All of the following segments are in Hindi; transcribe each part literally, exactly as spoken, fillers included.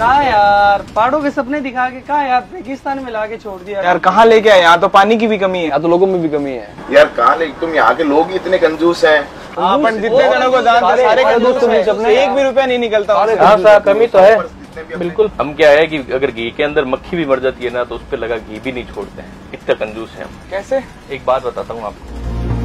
कहा यार, पहाड़ों के सपने दिखा के कहा यार रेगिस्तान में लाके छोड़ दिया यार। कहाँ लेके आए, यहाँ तो पानी की भी कमी है, यहाँ तो लोगों में भी कमी है यार। कहाँ ले, तुम यहाँ के लोग ही इतने कंजूस हैं। अपन जितने जनों को दान दे सारे कंजूस, अपने एक भी रुपया नहीं निकलता। हाँ सर, कमी तो है बिल्कुल। हम क्या है कि अगर घी के अंदर मक्खी भी मर जाती है ना तो उस पर लगा घी भी नहीं छोड़ते हैं, इतना कंजूस है हम। कैसे? एक बात बताता हूँ आपको।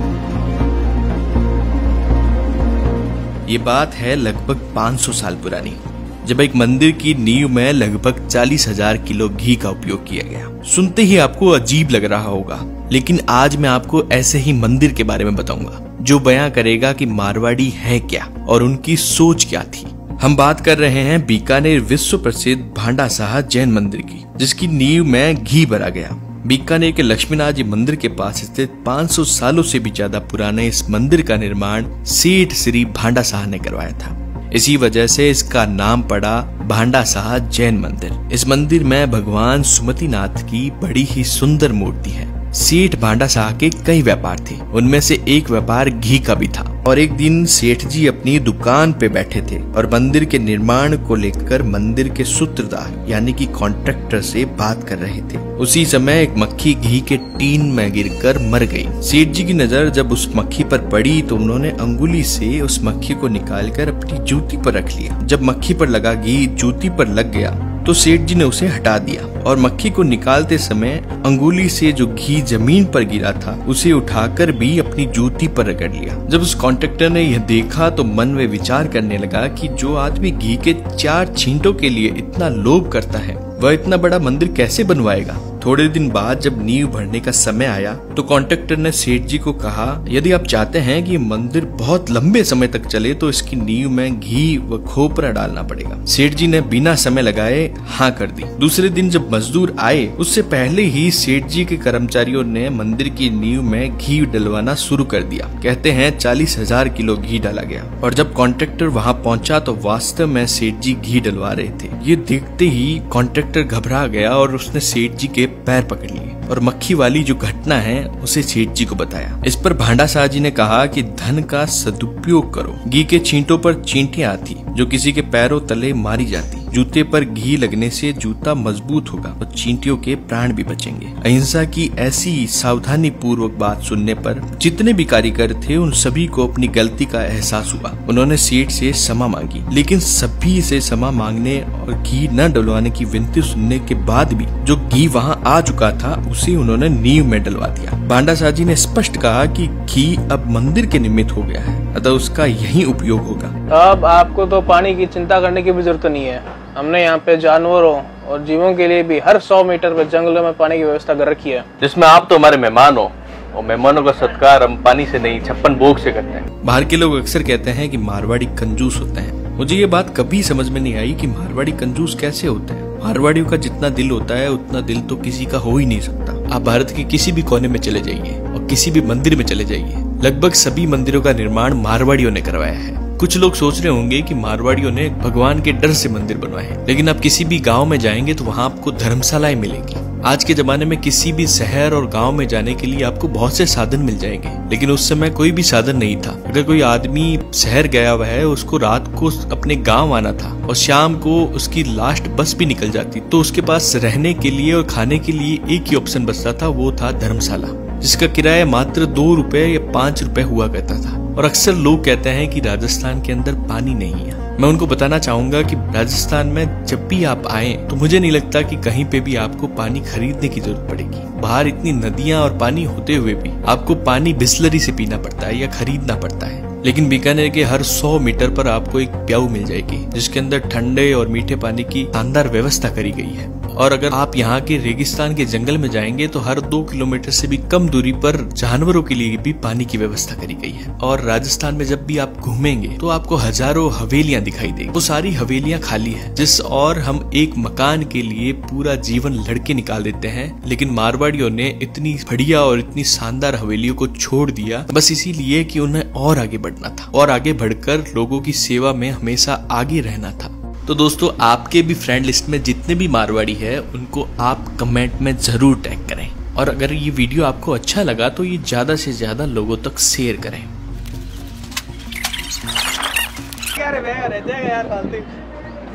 ये बात है लगभग पाँच सौ साल पुरानी, जब एक मंदिर की नींव में लगभग चालीस हजार किलो घी का उपयोग किया गया। सुनते ही आपको अजीब लग रहा होगा, लेकिन आज मैं आपको ऐसे ही मंदिर के बारे में बताऊंगा जो बयां करेगा कि मारवाड़ी है क्या और उनकी सोच क्या थी। हम बात कर रहे हैं बीकानेर विश्व प्रसिद्ध भांडा साहा जैन मंदिर की, जिसकी नींव में घी भरा गया। बीकानेर के लक्ष्मीनाथ जी मंदिर के पास स्थित पाँच सौ सालों से भी ज्यादा पुराने इस मंदिर का निर्माण सेठ श्री भांडा साहा ने करवाया था। इसी वजह से इसका नाम पड़ा भांडा साहा जैन मंदिर। इस मंदिर में भगवान सुमतिनाथ की बड़ी ही सुंदर मूर्ति है। सेठ भांडा साहा के कई व्यापार थे, उनमें से एक व्यापार घी का भी था। और एक दिन सेठ जी अपनी दुकान पे बैठे थे और मंदिर के निर्माण को लेकर मंदिर के सूत्रधार यानी कि कॉन्ट्रैक्टर से बात कर रहे थे। उसी समय एक मक्खी घी के टीन में गिरकर मर गई। सेठ जी की नजर जब उस मक्खी पर पड़ी तो उन्होंने अंगुली से उस मक्खी को निकालकर अपनी जूती पर रख लिया। जब मक्खी पर लगा घी जूती पर लग गया तो सेठ जी ने उसे हटा दिया और मक्खी को निकालते समय अंगुली से जो घी जमीन पर गिरा था उसे उठाकर भी अपनी जूती पर रगड़ लिया। जब उस कॉन्ट्रैक्टर ने यह देखा तो मन में विचार करने लगा कि जो आदमी घी के चार छींटों के लिए इतना लोभ करता है वह इतना बड़ा मंदिर कैसे बनवाएगा। थोड़े दिन बाद जब नींव भरने का समय आया तो कॉन्ट्रैक्टर ने सेठ जी को कहा, यदि आप चाहते हैं कि मंदिर बहुत लंबे समय तक चले तो इसकी नींव में घी व खोपरा डालना पड़ेगा। सेठ जी ने बिना समय लगाए हाँ कर दी। दूसरे दिन जब मजदूर आए उससे पहले ही सेठ जी के कर्मचारियों ने मंदिर की नींव में घी डलवाना शुरू कर दिया। कहते हैं चालीस हजार किलो घी डाला गया और जब कॉन्ट्रैक्टर वहाँ पहुँचा तो वास्तव में सेठ जी घी डलवा रहे थे। ये देखते ही कॉन्ट्रैक्टर घबरा गया और उसने सेठ जी के पैर पकड़ लिए और मक्खी वाली जो घटना है उसे सेठ जी को बताया। इस पर भांडा साहा जी ने कहा कि धन का सदुपयोग करो। घी के छींटों पर चींटियां आती जो किसी के पैरों तले मारी जाती। जूते पर घी लगने से जूता मजबूत होगा और चींटियों के प्राण भी बचेंगे। अहिंसा की ऐसी सावधानी पूर्वक बात सुनने पर जितने भी कारीगर थे उन सभी को अपनी गलती का एहसास हुआ। उन्होंने सेठ से क्षमा मांगी, लेकिन सभी से क्षमा मांगने और घी न डलवाने की विनती सुनने के बाद भी जो घी वहाँ आ चुका था उसे उन्होंने नींव में डलवा दिया। भांडा साहा जी ने स्पष्ट कहा कि घी अब मंदिर के निमित्त हो गया है, अतः उसका यही उपयोग होगा। अब आपको तो पानी की चिंता करने की भी जरूरत नहीं है। हमने यहाँ पे जानवरों और जीवों के लिए भी हर सौ मीटर पर जंगलों में पानी की व्यवस्था कर रखी है, जिसमें आप तो हमारे मेहमान हो और मेहमानों का सत्कार हम पानी से नहीं छप्पन भोग से करते हैं। बाहर के लोग अक्सर कहते हैं कि मारवाड़ी कंजूस होते हैं। मुझे ये बात कभी समझ में नहीं आई कि मारवाड़ी कंजूस कैसे होते हैं। मारवाड़ियों का जितना दिल होता है उतना दिल तो किसी का हो ही नहीं सकता। आप भारत के किसी भी कोने में चले जाइए और किसी भी मंदिर में चले जाइए, लगभग सभी मंदिरों का निर्माण मारवाड़ियों ने करवाया है। कुछ लोग सोच रहे होंगे कि मारवाड़ियों ने भगवान के डर से मंदिर बनवाए हैं, लेकिन आप किसी भी गांव में जाएंगे तो वहां आपको धर्मशालाएं मिलेंगी। आज के जमाने में किसी भी शहर और गांव में जाने के लिए आपको बहुत से साधन मिल जाएंगे, लेकिन उस समय कोई भी साधन नहीं था। अगर कोई आदमी शहर गया हुआ है, उसको रात को अपने गांव आना था और शाम को उसकी लास्ट बस भी निकल जाती, तो उसके पास रहने के लिए और खाने के लिए एक ही ऑप्शन बचता था, वो था धर्मशाला, जिसका किराया मात्र दो रुपए या पांच रुपए हुआ करता था। और अक्सर लोग कहते हैं कि राजस्थान के अंदर पानी नहीं है। मैं उनको बताना चाहूंगा कि राजस्थान में जब भी आप आए तो मुझे नहीं लगता कि कहीं पे भी आपको पानी खरीदने की जरूरत पड़ेगी। बाहर इतनी नदियां और पानी होते हुए भी आपको पानी बिस्लरी से पीना पड़ता है या खरीदना पड़ता है। लेकिन बीकानेर के हर सौ मीटर पर आपको एक प्याऊ मिल जाएगी जिसके अंदर ठंडे और मीठे पानी की शानदार व्यवस्था करी गई है। और अगर आप यहाँ के रेगिस्तान के जंगल में जाएंगे तो हर दो किलोमीटर से भी कम दूरी पर जानवरों के लिए भी पानी की व्यवस्था करी गई है। और राजस्थान में जब भी आप घूमेंगे तो आपको हजारों हवेलियां दिखाई देगी। वो सारी हवेलियां खाली है, जिस और हम एक मकान के लिए पूरा जीवन लड़के निकाल देते हैं, लेकिन मारवाड़ियों ने इतनी बढ़िया और इतनी शानदार हवेलियों को छोड़ दिया बस इसीलिए कि उन्हें और आगे बढ़ना था और आगे बढ़कर लोगों की सेवा में हमेशा आगे रहना था। तो दोस्तों, आपके भी फ्रेंड लिस्ट में जितने भी मारवाड़ी है उनको आप कमेंट में जरूर टैग करें, और अगर ये वीडियो आपको अच्छा लगा तो ये ज्यादा से ज्यादा लोगों तक शेयर करें।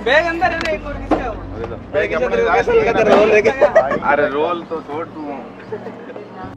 बैग अंदर है ना, एक और किसका है वो? बैग अपने साथ लेके- अरे रोल तो छोड़ तू।